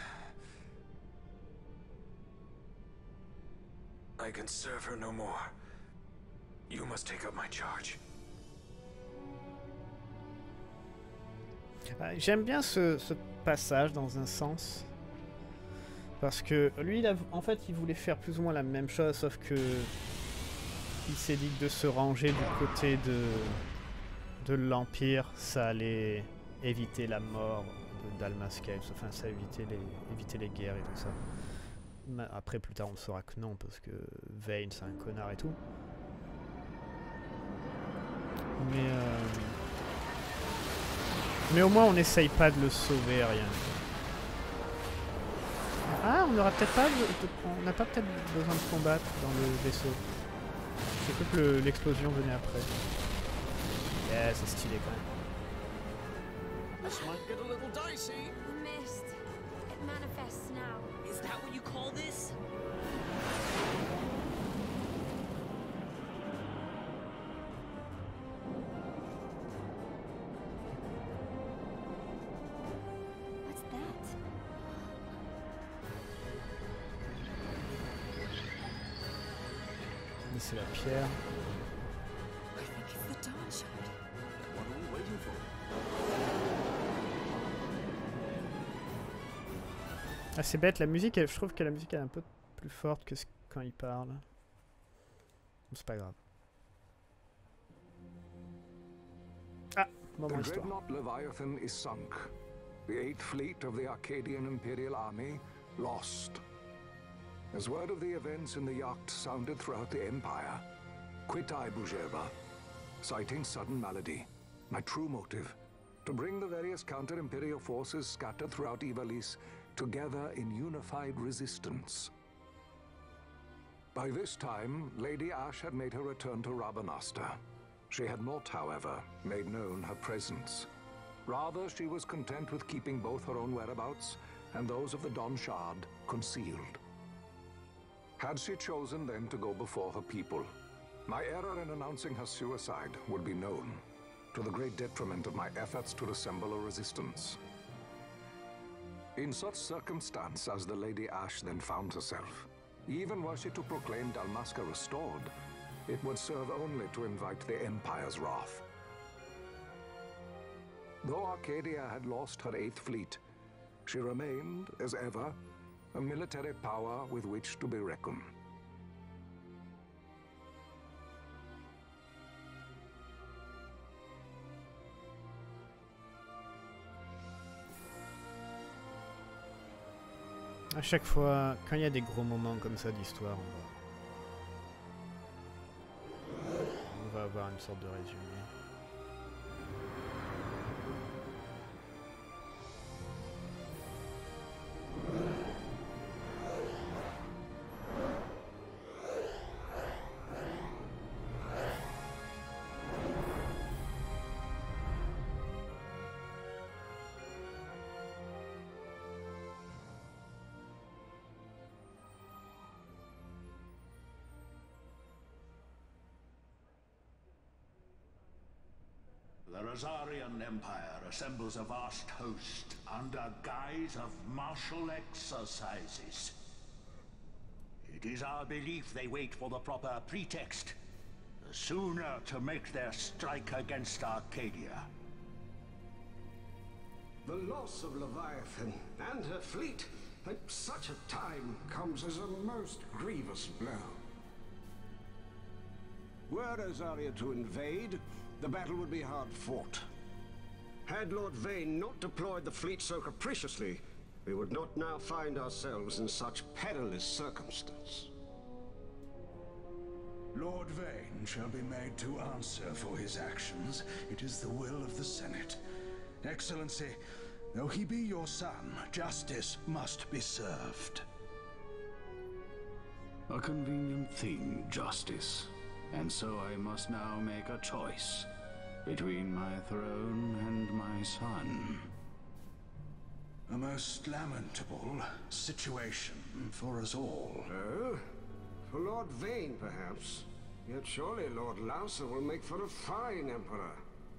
I can serve her no more. You must take up my charge. J'aime bien ce passage dans un sens. Parce que lui, en fait, il voulait faire plus ou moins la même chose, sauf que il s'est dit que de se ranger du côté de l'Empire, ça allait éviter la mort de Dalmasca, enfin ça éviter les guerres et tout ça. Mais après, plus tard, on saura que non, parce que Vayne, c'est un connard et tout. Mais au moins, on n'essaye pas de le sauver, rien. Ah, on n'aura peut-être pas... On n'a pas peut-être besoin de combattre dans le vaisseau. J'ai cru que l'explosion venait après. Yeah, c'est stylé quand même. This might get a little dicey. Mist. It manifests now. Is that what you call this? What's that? C'est la pierre. I think it's the Dawn Shard. What are we waiting for? Ah, c'est bête, la musique, je trouve que la musique est un peu plus forte que quand il parle. C'est pas grave. Ah, moment histoire. The dreadnought Leviathan is sunk. The 8th fleet of the Arcadian Imperial Army lost. As word of the events in the yacht sounded throughout the Empire, quit I Bujeva, citing sudden malady. My true motive, to bring the various counter-imperial forces scattered throughout Ivalice together in unified resistance. By this time, Lady Ash had made her return to Rabanastre. She had not, however, made known her presence. Rather, she was content with keeping both her own whereabouts and those of the Dawn Shard concealed. Had she chosen then to go before her people, my error in announcing her suicide would be known, to the great detriment of my efforts to assemble a resistance. In such circumstance as the Lady Ash then found herself, even were she to proclaim Dalmasca restored, it would serve only to invite the Empire's wrath. Though Arcadia had lost her 8th fleet, she remained, as ever, a military power with which to be reckoned. À chaque fois, quand il y a des gros moments comme ça d'histoire, on va avoir une sorte de résumé. The Rosarian Empire assembles a vast host under guise of martial exercises. It is our belief they wait for the proper pretext, the sooner to make their strike against Arcadia. The loss of Leviathan and her fleet at such a time comes as a most grievous blow. Were Rosaria to invade, the battle would be hard fought. Had Lord Vayne not deployed the fleet so capriciously, we would not now find ourselves in such perilous circumstance. Lord Vayne shall be made to answer for his actions. It is the will of the Senate. Excellency, though he be your son, justice must be served. A convenient thing, justice. And so I must now make a choice between my throne and my son. A most lamentable situation for us all. Oh? For Lord Vayne, perhaps. Yet surely Lord Larsa will make for a fine emperor.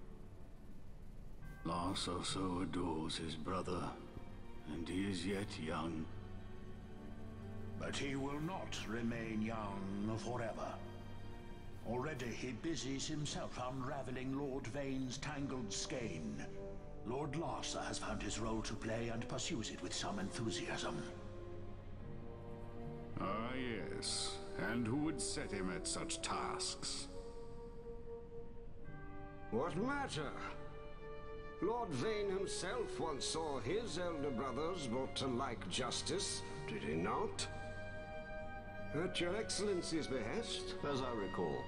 Larsa so adores his brother, and he is yet young. But he will not remain young forever. Already he busies himself unraveling Lord Vayne's tangled skein. Lord Larsa has found his role to play and pursues it with some enthusiasm. Ah, yes. And who would set him at such tasks? What matter? Lord Vayne himself once saw his elder brothers brought to like justice, did he not? At your Excellency's behest, as I recall.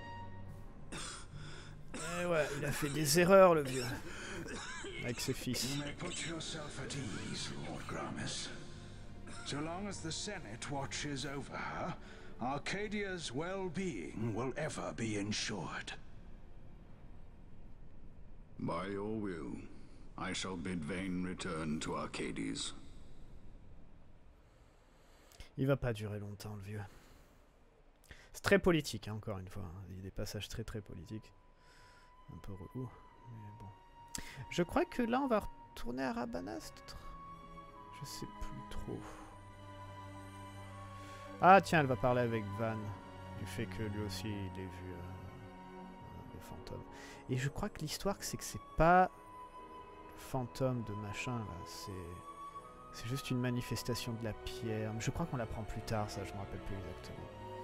Eh ouais, il a fait des erreurs, le vieux. Avec ses fils. You may put yourself at ease, Lord Gramis. So long as the Senate watches over her, Arcadia's well-being will ever be ensured. By your will, I shall bid Vayne return to Arcades. Il va pas durer longtemps, le vieux. C'est très politique, hein, encore une fois. Il y a des passages très politiques. Un peu relou, mais bon. Je crois que là, on va retourner à Rabanastre. Je sais plus trop. Ah tiens, elle va parler avec Van. Du fait que lui aussi, il ait vu le fantôme. Et je crois que l'histoire, c'est que c'est pas le fantôme de machin, là. C'est juste une manifestation de la pierre. Mais je crois qu'on l'apprend plus tard, ça, je me rappelle plus exactement.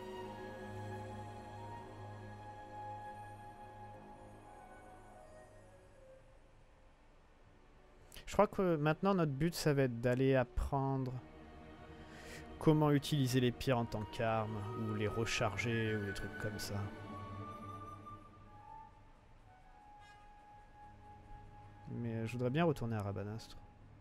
Je crois que maintenant notre but ça va être d'aller apprendre comment utiliser les pierres en tant qu'armes, ou les recharger, ou des trucs comme ça. Mais je voudrais bien retourner à Rabanastre.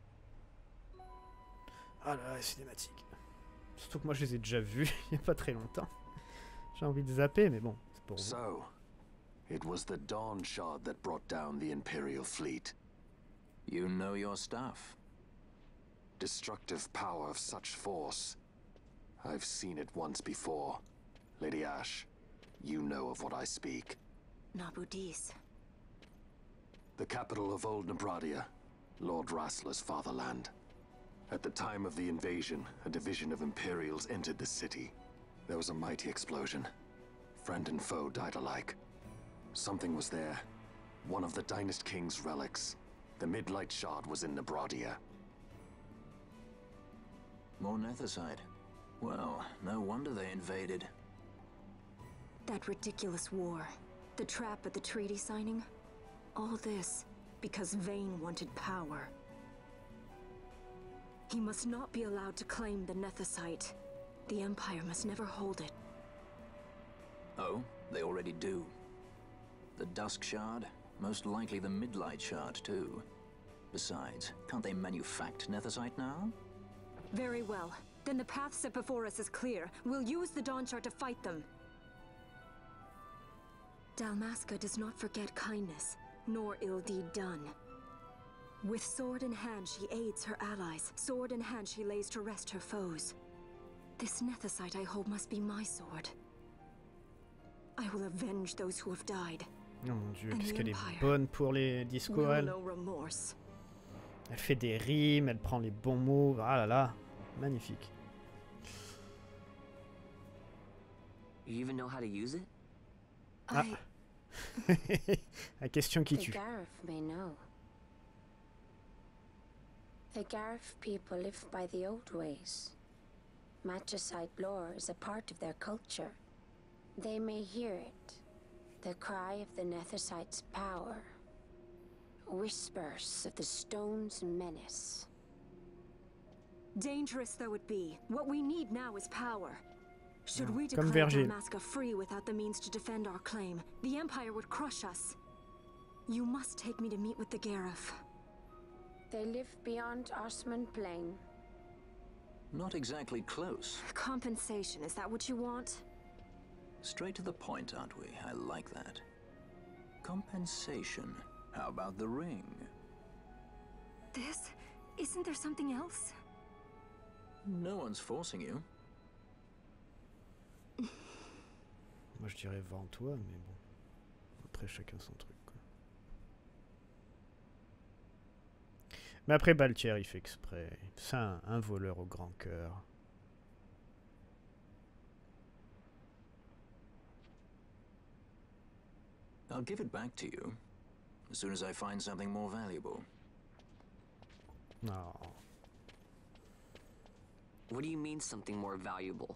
Ah là, la cinématique. Surtout que moi je les ai déjà vus il n'y a pas très longtemps. J'ai envie de zapper, mais bon, c'est pour vous. So, it was the Dawn Shard that brought down the Imperial fleet. You know your stuff. Destructive power of such force. I've seen it once before. Lady Ash, you know of what I speak. Nabudis. The capital of Old Nebradia, Lord Rassler's fatherland. At the time of the invasion, a division of Imperials entered the city. There was a mighty explosion. Friend and foe died alike. Something was there. One of the Dynast King's relics. The Midlight Shard was in Nebradia. More Nethicite. Well, no wonder they invaded. That ridiculous war. The trap at the treaty signing. All this because Vayne wanted power. He must not be allowed to claim the Nethicite. The Empire must never hold it. Oh, they already do. The Dusk Shard? Most likely the Midlight Shard, too. Besides, can't they manufacture Nethicite now? Very well. Then the path set before us is clear. We'll use the Dawn Shard to fight them. Dalmasca does not forget kindness, nor ill deed done. With sword in hand, she aids her allies. Sword in hand, she lays to rest her foes. This Nethicite I hold must be my sword. I will avenge those who have died. Oh mon dieu, qu'est-ce qu'elle est bonne pour les discours, elle. Elle fait des rimes, elle prend les bons mots. Ah là là, magnifique. You even know how to use it? Ah. La question qui tue. The Garif may know. The Garif people live by the old ways. Magicite lore is a part of their culture. They may hear it. The cry of the Nethicite's power. Whispers of the stone's menace. Dangerous though it be, what we need now is power. Should we Comme declare Vergil. Dalmasca free without the means to defend our claim, the Empire would crush us. You must take me to meet with the Garif. They live beyond Osman Plain. Not exactly close. Compensation, is that what you want? Straight to the point, aren't we? I like that. Compensation. How about the ring? This? Isn't there something else? No one's forcing you. Moi je dirais vends-toi, mais bon. Après chacun son truc, quoi. Mais après Baltier il fait exprès. C'est un voleur au grand cœur. I'll give it back to you as soon as I find something more valuable. No. What do you mean something more valuable?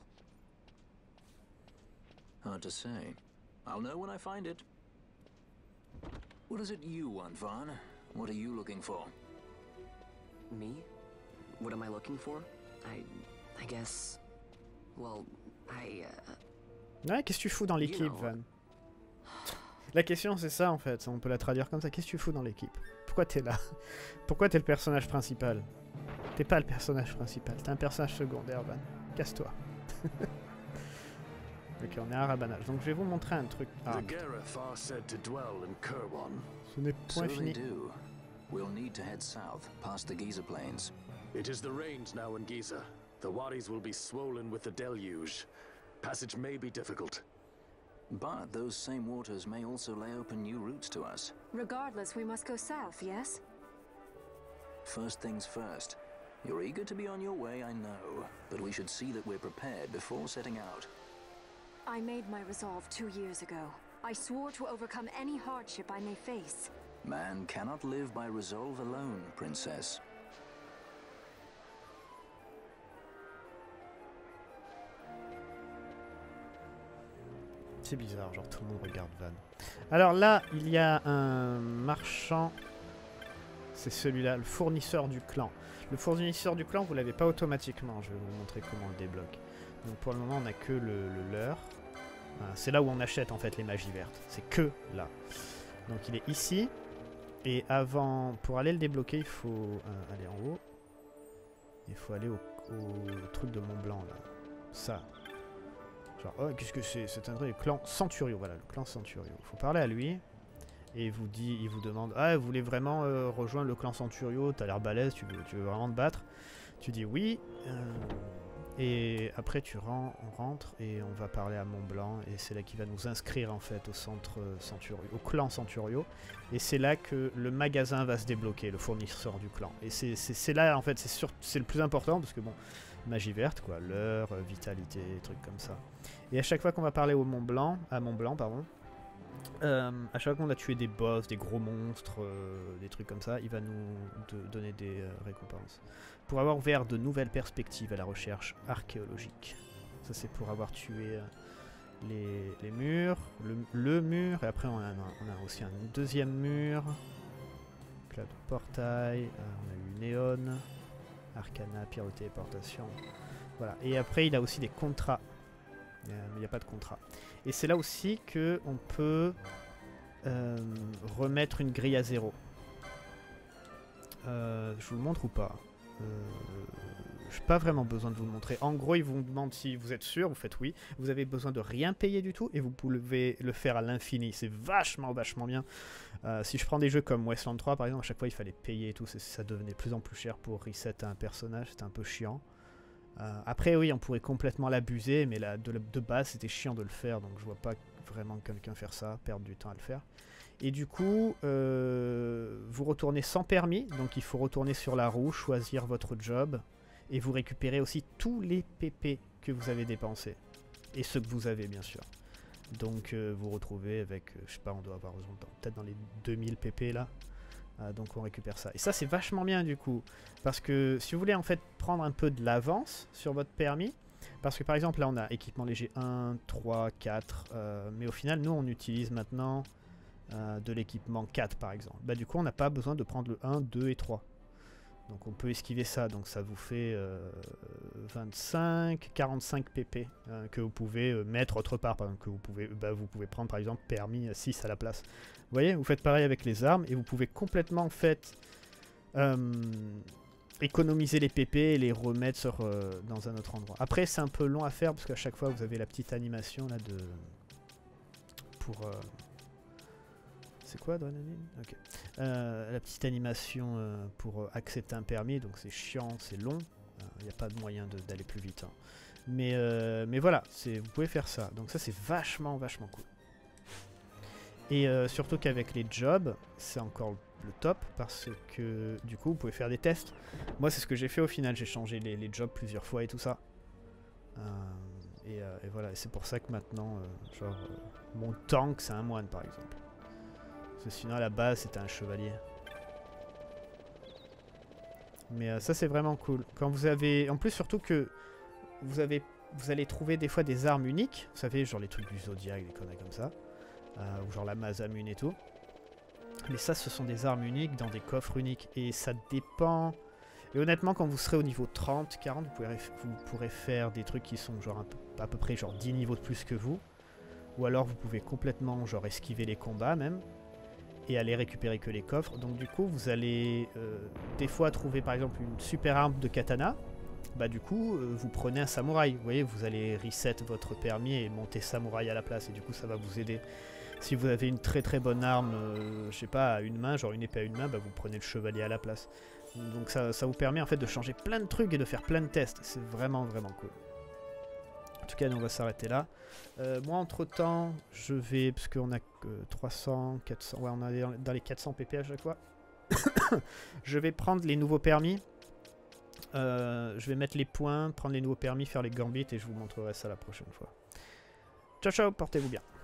Hard to say. I'll know when I find it. What is it you want, Vaughn? What are you looking for? Me? What am I looking for? I guess... Well, Ouais, qu'est-ce que tu fous dans l'équipe, Van? La question c'est ça en fait, on peut la traduire comme ça. Qu'est-ce que tu fous dans l'équipe? Pourquoi t'es là? Pourquoi t'es le personnage principal? T'es pas le personnage principal, t'es un personnage secondaire, Van. Casse-toi. Ok, on est à Rabanal. Donc je vais vous montrer un truc. Ah. Ce n'est point fini. We'll need to head south, past the Giza Plains. It is the rains now in Giza. The wadis will be swollen with the deluge. Passage may be difficult. But those same waters may also lay open new routes to us. Regardless, we must go south, yes? First things first. You're eager to be on your way, I know, but we should see that we're prepared before setting out. I made my resolve 2 years ago. I swore to overcome any hardship I may face. Man cannot live by resolve alone, Princess. C'est bizarre, genre tout le monde regarde Van. Alors là, il y a un marchand. C'est celui-là, le fournisseur du clan. Le fournisseur du clan, vous l'avez pas automatiquement. Je vais vous montrer comment on le débloque. Donc pour le moment, on n'a que le leurre. C'est là où on achète en fait les magies vertes. C'est que là. Donc il est ici. Et avant, pour aller le débloquer, il faut aller en haut. Il faut aller au truc de Mont Blanc là. Ça. Genre, oh, qu'est-ce que c'est? C'est un vrai clan Centurio. Voilà, le clan Centurio. Il faut parler à lui. Et il vous demande, ah, vous voulez vraiment rejoindre le clan Centurio? T'as l'air balèze, tu veux vraiment te battre? Tu dis oui. Et après on rentre et on va parler à Mont Blanc. Et c'est là qu'il va nous inscrire en fait au centre Centurio, au clan Centurio. Et c'est là que le magasin va se débloquer, le fournisseur du clan. Et c'est là en fait, c'est le plus important parce que bon, magie verte quoi, l'heure, vitalité, trucs comme ça. Et à chaque fois qu'on va parler à Mont Blanc, pardon. À chaque fois qu'on a tué des boss, des gros monstres, des trucs comme ça, il va nous donner des récompenses. Pour avoir ouvert de nouvelles perspectives à la recherche archéologique. Ça c'est pour avoir tué les murs, le mur, et après on a aussi un deuxième mur. Là, de portail, on a eu Néon, Arcana, Pierre de téléportation. Voilà, et après il a aussi des contrats. Mais il n'y a pas de contrat. Et c'est là aussi que on peut remettre une grille à 0. Je vous le montre ou pas? Je n'ai pas vraiment besoin de vous le montrer. En gros, il vous demande si vous êtes sûr, vous faites oui. Vous avez besoin de rien payer du tout et vous pouvez le faire à l'infini. C'est vachement bien. Si je prends des jeux comme Wasteland 3 par exemple, à chaque fois il fallait payer et tout. Ça devenait de plus en plus cher pour reset un personnage. C'était un peu chiant. Après oui, on pourrait complètement l'abuser, mais là, de base c'était chiant de le faire, donc je vois pas vraiment quelqu'un faire ça, perdre du temps à le faire. Et du coup, vous retournez sans permis, donc il faut retourner sur la roue, choisir votre job, et vous récupérez aussi tous les PP que vous avez dépensés, et ceux que vous avez bien sûr. Donc vous retrouvez avec, je sais pas, on doit avoir peut-être dans les 2000 PP là. Donc on récupère ça. Et ça c'est vachement bien du coup. Parce que si vous voulez en fait prendre un peu de l'avance sur votre permis. Parce que par exemple là on a équipement léger 1, 3, 4. Mais au final nous on utilise maintenant de l'équipement 4 par exemple. Bah du coup on n'a pas besoin de prendre le 1, 2 et 3. Donc on peut esquiver ça. Donc ça vous fait 25, 45 pp que vous pouvez mettre autre part. Par exemple, que vous pouvez prendre par exemple permis 6 à la place. Vous voyez, vous faites pareil avec les armes et vous pouvez complètement en fait économiser les pp et les remettre sur, dans un autre endroit. Après c'est un peu long à faire parce qu'à chaque fois vous avez la petite animation là de... pour... C'est quoi Adrenaline? Ok. La petite animation pour accepter un permis, donc c'est chiant, c'est long. Il n'y a pas de moyen d'aller plus vite. Hein. Mais voilà, vous pouvez faire ça. Donc ça c'est vachement cool. Et surtout qu'avec les jobs, c'est encore le top parce que du coup vous pouvez faire des tests. Moi c'est ce que j'ai fait au final, j'ai changé les jobs plusieurs fois et tout ça. Et voilà, et c'est pour ça que maintenant, mon tank c'est un moine par exemple. Parce que sinon à la base c'était un chevalier. Mais ça c'est vraiment cool. Quand vous avez, en plus surtout que vous allez trouver des fois des armes uniques. Vous savez, genre les trucs du Zodiac, des conneries comme ça. Ou genre la Masamune et tout. Mais ça ce sont des armes uniques dans des coffres uniques. Et ça dépend... Et honnêtement quand vous serez au niveau 30, 40, vous pourrez faire des trucs qui sont genre à peu près genre 10 niveaux de plus que vous. Ou alors vous pouvez complètement genre esquiver les combats même. et aller récupérer que les coffres. Donc du coup vous allez des fois trouver par exemple une super arme de katana. Bah du coup vous prenez un samouraï, vous voyez, vous allez reset votre permis et monter samouraï à la place et du coup ça va vous aider. Si vous avez une très très bonne arme, je sais pas, à une main, genre une épée à une main, bah vous prenez le chevalier à la place. Donc ça vous permet en fait de changer plein de trucs et de faire plein de tests, c'est vraiment vraiment cool. En tout cas nous on va s'arrêter là. Moi entre temps je vais, parce qu'on a 300, 400, ouais on est dans les 400 pp à chaque fois. Je vais prendre les nouveaux permis. Je vais mettre les points, prendre les nouveaux permis, faire les gambits et je vous montrerai ça la prochaine fois. Ciao ciao, portez-vous bien.